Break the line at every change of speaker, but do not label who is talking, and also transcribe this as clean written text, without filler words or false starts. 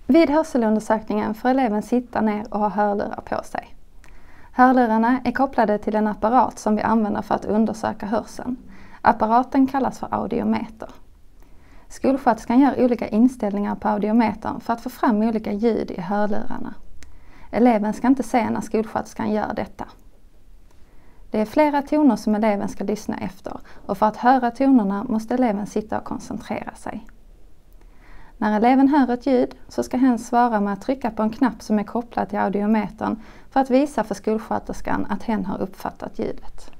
Vid hörselundersökningen får eleven sitta ner och ha hörlurar på sig. Hörlurarna är kopplade till en apparat som vi använder för att undersöka hörseln. Apparaten kallas för audiometer. Skolsköterskan gör olika inställningar på audiometern för att få fram olika ljud i hörlurarna. Eleven ska inte se när skolsköterskan gör detta. Det är flera toner som eleven ska lyssna efter och för att höra tonerna måste eleven sitta och koncentrera sig. När eleven hör ett ljud så ska hen svara med att trycka på en knapp som är kopplad till audiometern för att visa för skolsköterskan att hen har uppfattat ljudet.